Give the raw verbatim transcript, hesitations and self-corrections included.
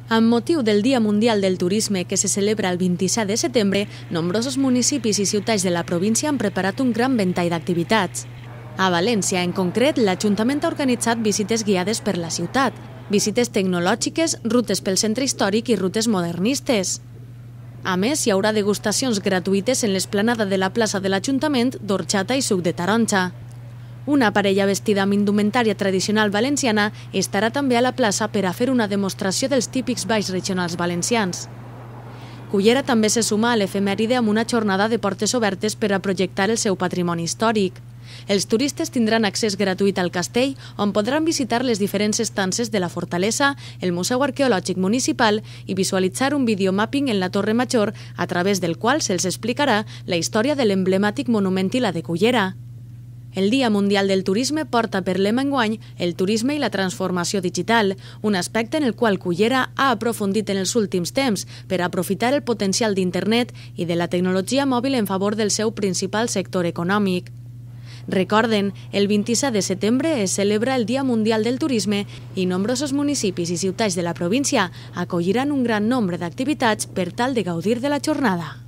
Amb motiu del Dia Mundial del Turisme que se celebra el vint-i-set de setembre, nombrosos municipis i ciutats de la província han preparat un gran ventall d'activitats. A València, en concret, l'Ajuntament ha organitzat visites guiades per la ciutat, visites tecnològiques, rutes pel centre històric i rutes modernistes. A més, hi haurà degustacions gratuïtes en l'esplanada de la plaça de l'Ajuntament d'orxata i suc de taronja. Una parella vestida amb indumentària tradicional valenciana estarà també a la plaça per a fer una demostració dels típics balls regionals valencians. Cullera també se suma a l'efemèride amb una jornada de portes obertes per a projectar el seu patrimoni històric. Els turistes tindran accés gratuït al castell, on podran visitar les diferents estances de la fortalesa, el Museu Arqueològic Municipal i visualitzar un videomapping en la Torre Major a través del qual se'ls explicarà la història de l'emblemàtic monument i la de Cullera. El Dia Mundial del Turisme porta per lema enguany el turisme i la transformació digital, un aspecte en el qual Cullera ha aprofundit en els últims temps per aprofitar el potencial d'internet i de la tecnologia mòbil en favor del seu principal sector econòmic. Recorden, el vint-i-set de setembre es celebra el Dia Mundial del Turisme i nombrosos municipis i ciutats de la província acolliran un gran nombre d'activitats per tal de gaudir de la jornada.